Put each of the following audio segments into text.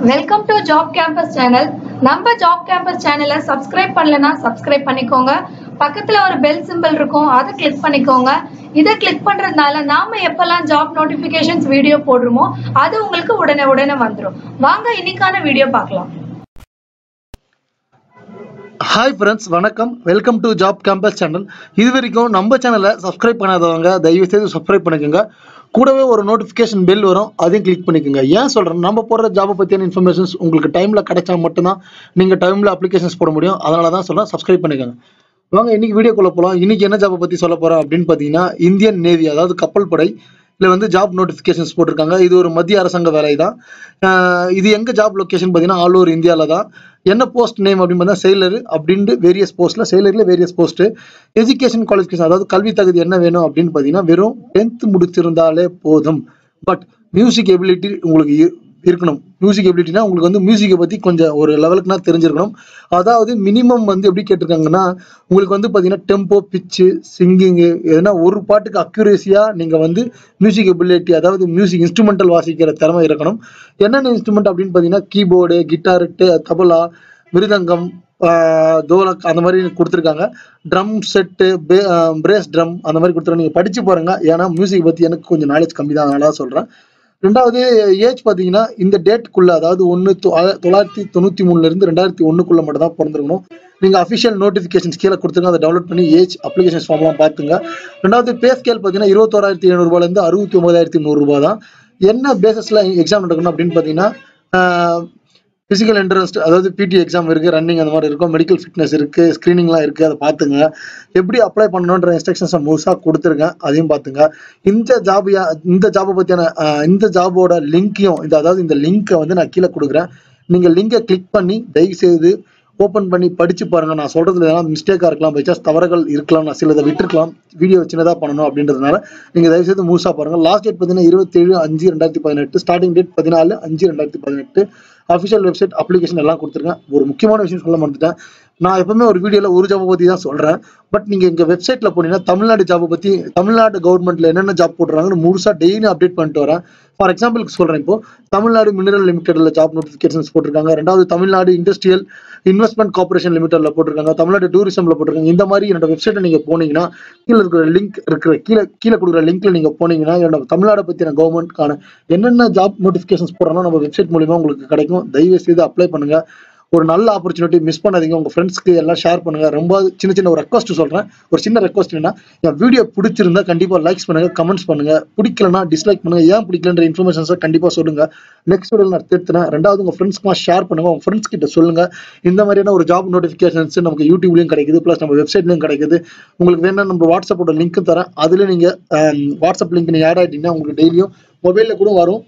Welcome to job campus channel. நம்ம job campus சேனலை subscribe பண்ணலனா சப்ஸ்கிரைப் பண்ணிக்கோங்க. பக்கத்துல ஒரு பெல் சிம்பிள் இருக்கும், அதை கிளிக் பண்ணிக்கோங்க. இதை கிளிக் பண்றதுனால நாம எப்பெல்லாம் ஜாப் நோட்டிபிகேஷன்ஸ் வீடியோ போடுறோமோ அது உங்களுக்கு உடனே வந்துடும். வாங்க இன்னைக்கான வீடியோ பார்க்கலாம். ஹாய் ஃப்ரெண்ட்ஸ், வணக்கம். Welcome to job campus channel. இது வரைக்கும் நம்ம சேனலை சப்ஸ்கிரைப் பண்ணாதவங்க தயவு செய்து சப்ஸ்கிரைப் பண்ணிக்கோங்க. கூடவே ஒரு நோட்டிஃபிகேஷன் பெல் வரும், அதையும் கிளிக் பண்ணிக்கோங்க. ஏன் சொல்கிறேன், நம்ம போடுற ஜாபை பற்றியான இன்ஃபர்மேஷன்ஸ் உங்களுக்கு டைமில் கிடைச்சா மட்டும்தான் நீங்கள் டைமில் அப்ளிகேஷன்ஸ் போட முடியும். அதனால தான் சொல்கிறேன், சப்ஸ்கிரைப் பண்ணிக்கோங்க. வாங்க இன்னைக்கு வீடியோக்குள்ளே போகலாம். இன்னைக்கு என்ன ஜாபை பற்றி சொல்ல போகிறோம் அப்படின்னு பார்த்தீங்கன்னா, இந்தியன் நேவி, அதாவது கப்பல் படை இதில் ஜாப் நோட்டிஃபிகேஷன்ஸ் போட்டிருக்காங்க. இது ஒரு மத்திய அரசாங்க வேலை தான். இது எங்கே ஜாப் லொக்கேஷன் பார்த்தீங்கன்னா ஆல் ஓவர் இந்தியாவில் தான். என்ன போஸ்ட் நேம் அப்படின்னு பார்த்தா செயலர் அப்படின்ட்டு வேரியஸ் போஸ்ட்டில், செயலரில் வேரியஸ் போஸ்ட்டு. எஜுகேஷன் குவாலிஃபிகேஷன், அதாவது கல்வி தகுதி என்ன வேணும் அப்படின்னு பார்த்தீங்கன்னா வெறும் 10th முடிச்சிருந்தாலே போதும். பட் மியூசிக் எபிலிட்டி உங்களுக்கு இருக்கணும். மியூசிக் எபிலிட்டினா உங்களுக்கு மியூசிக்கை பற்றி கொஞ்சம் ஒரு லெவலுக்குனா தெரிஞ்சிருக்கணும். அதாவது மினிமம் எப்படி கேட்டிருக்காங்கன்னா, உங்களுக்கு பார்த்தீங்கன்னா டெம்போ, பிச்சு, சிங்கிங்கு, எதுனா ஒரு பாட்டுக்கு அக்யூரேசியாக நீங்கள் மியூசிக் எபிலிட்டி, அதாவது மியூசிக் இன்ஸ்ட்ருமெண்டல் வாசிக்கிற திறமை இருக்கணும். என்னென்ன இன்ஸ்ட்ருமெண்ட் அப்படின்னு பார்த்தீங்கன்னா கீபோர்டு, கிட்டாரு, தபலா, மிருதங்கம், தோலக் அந்த மாதிரி கொடுத்துருக்காங்க. ட்ரம் செட்டு, பிரேஸ் ட்ரம் அந்த மாதிரி கொடுத்துருக்காங்க. நீங்கள் படித்து பாருங்க. ஏன்னா மியூசிக் பற்றி எனக்கு கொஞ்சம் நாலேஜ் கம்மி தான், அதனால சொல்கிறேன். ரெண்டாவது ஏஜ் பார்த்தீங்கன்னா இந்த டேட்டுக்குள்ள, அதாவது 1993 2001 மட்டும் தான் பிறந்திருக்கணும். நீங்கள் அஃபிஷியல் நோட்டிஃபிகேஷன்ஸ் கீழே கொடுத்துருங்க, அதை டவுன்லோட் பண்ணி ஏஜ் அப்ளிகேஷன்ஸ் ஃபார்ம்லாம் பார்த்துங்க. ரெண்டாவது பே ஸ்கேல் பார்த்தீங்கன்னா 21,700 69,100 தான். என்ன பேசஸில் எக்ஸாம் நடக்கணும் அப்படின்னு பார்த்தீங்கன்னா ஃபிசிக்கல் என்ட்ரன்ஸ், அதாவது பிடி எக்ஸாம் இருக்குது, ரன்னிங் அந்த மாதிரி இருக்கும், மெடிக்கல் ஃபிட்னஸ் இருக்குது, ஸ்க்ரீனிங்லாம் இருக்குது. அதை பார்த்துங்க. எப்படி அப்ளை பண்ணணுன்ற இன்ஸ்ட்ரக்ஷன்ஸை முழுசாக கொடுத்துருங்க, அதையும் பார்த்துங்க. இந்த ஜாபை பற்றியான இந்த ஜாபோட லிங்க்கையும் அதாவது இந்த லிங்க்கை நான் கீழே கொடுக்குறேன். நீங்கள் லிங்கை கிளிக் பண்ணி தயவுசெய்து ஓப்பன் பண்ணி படித்து பாருங்கள். நான் சொல்கிறதுல எதனா மிஸ்டேக்காக இருக்கலாம், பைசாஸ் தவறுகள் இருக்கலாம், நான் சிலதை விட்டுருக்கலாம், வீடியோ சின்னதாக பண்ணணும் அப்படின்றதுனால நீங்கள் தயவுசெய்து முழுசாக பாருங்கள். லாஸ்ட் டேட் பார்த்தீங்கன்னா 27/5/2018, starting date 14/5/2018. Official website, application எல்லாம் கொடுத்துருக்கேன். ஒரு முக்கியமான விஷயம் சொல்ல மறந்துட்டேன். நான் எப்பவுமே ஒரு வீடியோவில் ஒரு ஜாபை பற்றி தான் சொல்கிறேன். பட் நீங்கள் எங்கள் வெப்சைட்டில் போனீங்கன்னா தமிழ்நாடு ஜாபை பற்றி, தமிழ்நாடு கவர்மெண்ட்டில் என்னென்ன ஜாப் போடுறாங்கன்னு முழுசாக டெய்லி அப்டேட் பண்ணிட்டு வரேன். ஃபார் எக்ஸாம்பிளுக்கு சொல்கிறேன், இப்போ தமிழ்நாடு மினரல் லிமிடெடில் ஜாப் நோட்டிஃபிகேஷன்ஸ் போட்டிருக்காங்க. ரெண்டாவது தமிழ்நாடு இண்டஸ்ட்ரியல் இன்வெஸ்ட்மெண்ட் கார்பரேஷன் லிமிடெடில் போட்டிருக்காங்க. தமிழ்நாடு டூரிசமில் போட்டிருக்காங்க. இந்த மாதிரி என்னோட வெப்சைட்டை நீங்கள் போனீங்கன்னா கீழே இருக்கிற லிங்க் கீழே கொடுக்குற லிங்க்ல நீங்கள் போனீங்கன்னா என்னோட தமிழ்நாடு பற்றின கவர்மெண்ட்கான என்னென்ன ஜாப் நோட்டிஃபிகேஷன்ஸ் போடுறாங்களோ நம்ம வெப்சைட் மூலிமா உங்களுக்கு கிடைக்கும். தயவு செய்து அப்ளை பண்ணுங்க. ஒரு நல்ல ஆப்பர்ச்சுனிட்டி, மிஸ் பண்ணாதீங்க. உங்க ஃப்ரெண்ட்ஸ்க்கு எல்லாம் ஷேர் பண்ணுங்க. ரொம்ப சின்ன ஒரு ரெக்வஸ்ட் சொல்றேன். ஒரு சின்ன ரெக்வஸ்ட் என்னன்னா, என் வீடியோ பிடிச்சிருந்தா கண்டிப்பா லைக்ஸ் பண்ணுங்க, கமெண்ட்ஸ் பண்ணுங்க. பிடிக்கலன்னா டிஸ்லைக் பண்ணுங்க. ஏன் பிடிக்கலன்ற இன்ஃபர்மேஷன்ஸை கண்டிப்பா சொல்லுங்க. நெக்ஸ்ட் வீடியோவில் நான் திருத்துறேன். ரெண்டாவது உங்க ஃப்ரெண்ட்ஸ்க்குமா ஷேர் பண்ணுங்க. உங்க ஃப்ரெண்ட்ஸ் கிட்ட சொல்லுங்க. இந்த மாதிரியான ஒரு ஜாப் நோட்டிஃபிகேஷன்ஸ் நமக்கு யூடியூப்லயும் கிடைக்குது, பிளஸ் நம்ம வெப்சைட்லயும் கிடைக்குது. உங்களுக்கு வேணா நம்ம வாட்ஸ்அப்போட லிங்க் தரேன். அதுல நீங்க வாட்ஸ்அப் லிங்க் நீங்க ஆட் ஆயிட்டீங்கன்னா உங்களுக்கு டெய்லியும் மொபைல்ல கூட வரும்.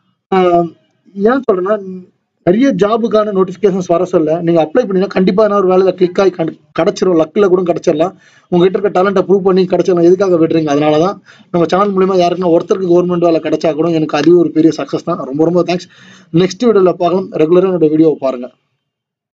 ஏன் சொல்றேன்னா, நிறைய ஜாபுக்கான நோட்டிஃபிகேஷன்ஸ் வர சொல்ல நீங்கள் அப்ளை பண்ணீங்கன்னா கண்டிப்பாக ஒரு வேலையில் கிளிக் ஆகி கிடைச்சிரும். லக்கில் கூட கிடைச்சிடலாம். உங்ககிட்ட இருக்க டேலண்ட்டை ப்ரூவ் பண்ணி கிடைச்சிடலாம். எதுக்காக விடுறீங்க? அதனால தான் நம்ம சேனல் மூலிமா யாருக்குன்னா ஒருத்தருக்கு கவர்மெண்ட் வேலை கிடைச்சா கூட எனக்கு அதுவே ஒரு பெரிய சக்ஸஸ் தான். ரொம்ப தேங்க்ஸ். நெக்ஸ்ட் வீடியோவில் பார்க்கலாம். ரெகுலராக என்னோட வீடியோவை பாருங்கள்.